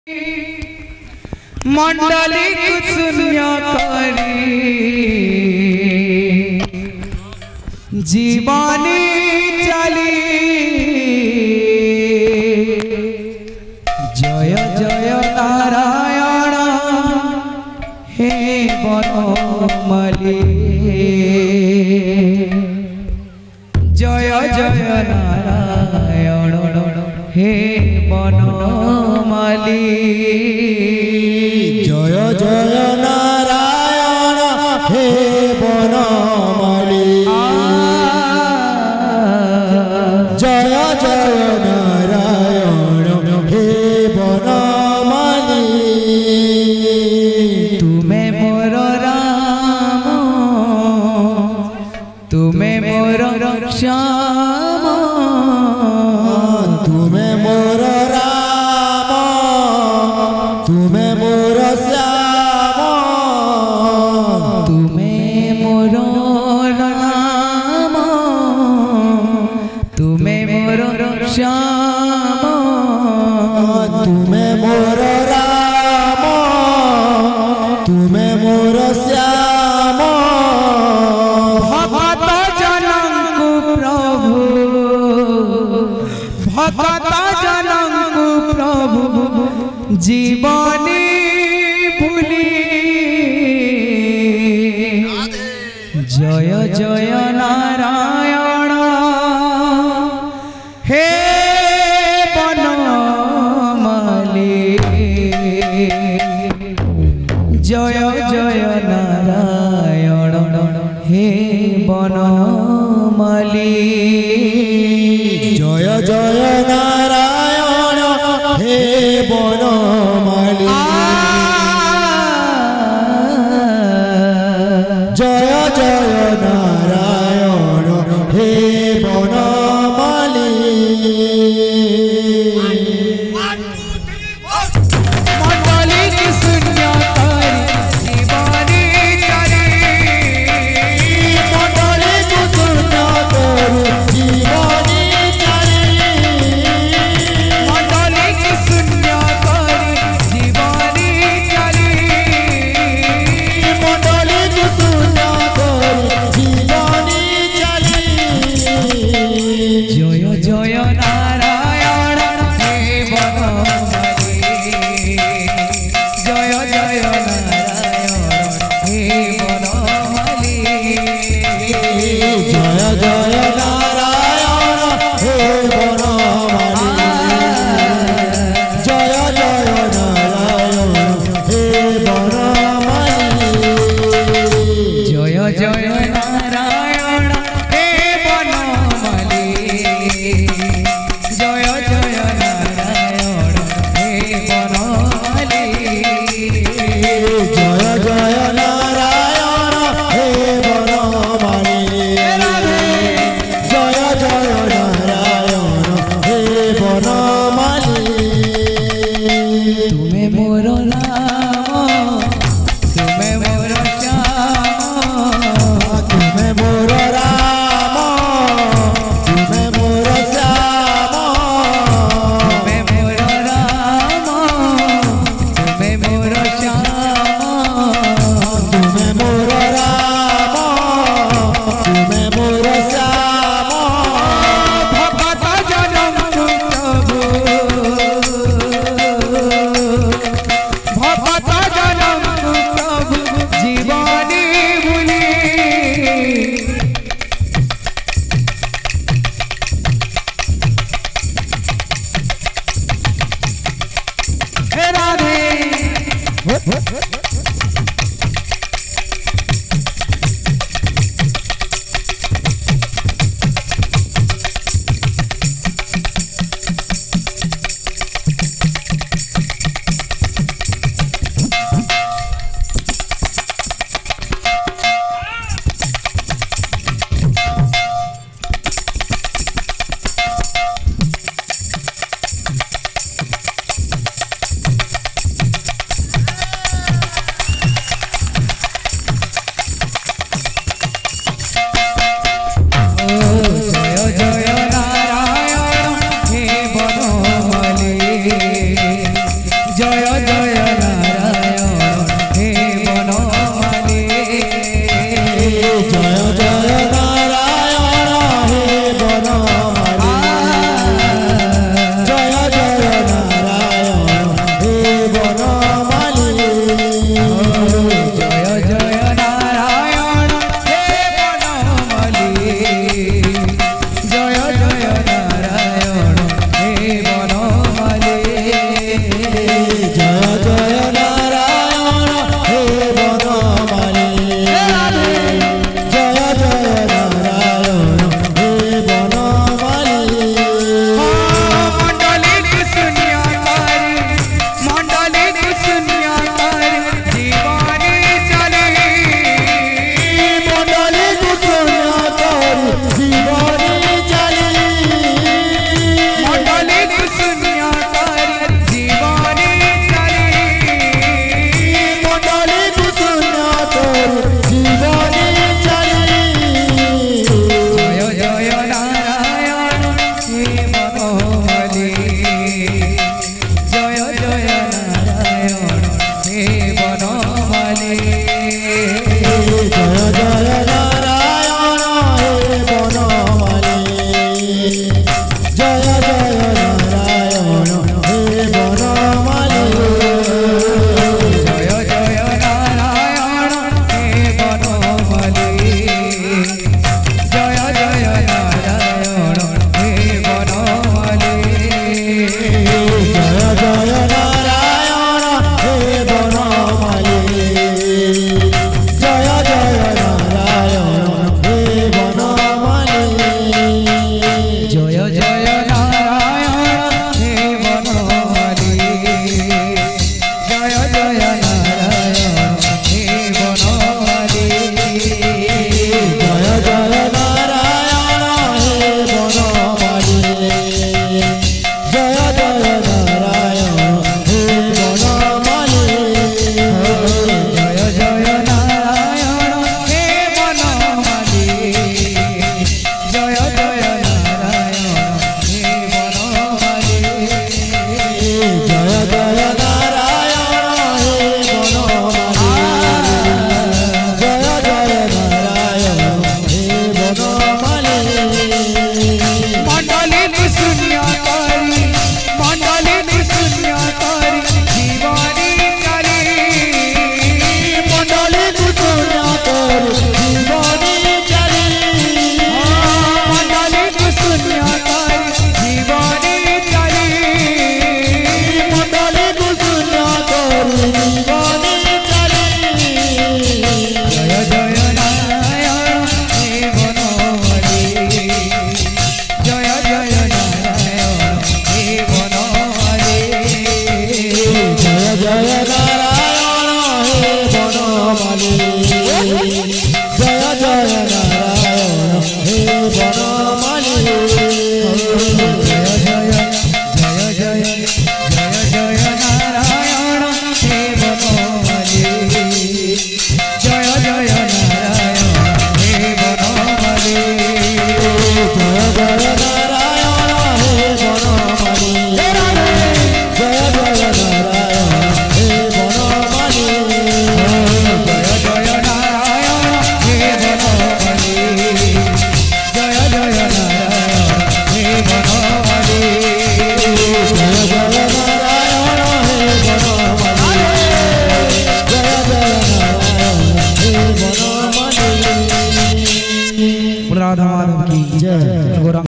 मंडलिक शून्यकारी जीवानी चली जय जय नारायण हे बनमाली जय जय नारायण हे बनमाली जय जय नारायण हे बनमाली जय जय नारायण हे बनमाली तुम्हें मोर राम तुम्हें मोर श्याम तुम्हें मोर राम तुम्हें मोर श्याम तुम्हें मोर राम तुम्हें मोर श्याम तुम्हें मोर राम तुम्हें मोर श्याम भगत जनंकु प्रभु भगत जनंकु प्रभु जीवनी भूली जय जय नारायण हे बनमाली जय जय नारायण हे बनमाली जय जय नारायण हे बनमाली जय जय नारायण हे बनमाली मंडलिक शून्यकारी जीवानी चली मंडलिक शून्यकारी जीवानी चली मंडलिक शून्यकारी जीवानी चली मंडलिक शून्यकारी जीवानी चली जय जय नारायण हे बनमाली जय जय नारायण हे बनमाली जय जय नारायण हे बनमाली जय जय नारायण हे बनमाली जय जय नारायण हे बनमाली जय जय नारायण हे बनमाली जय जय नारायण हे बनमाली जय जय नारायण हे बनमाली तुम्हें मोर राम तुम्हें मोर श्याम तुम्हें मोर राम तुम्हें मोर श्याम तुम्हें मोर राम तुम्हें मोर श्याम तुम्हें मोर राम तुम्हें मोर श्याम भगत जनंकु प्रभु भगत जनंकु प्रभु जीवानी भूली हे राधे राधा माधव की जय।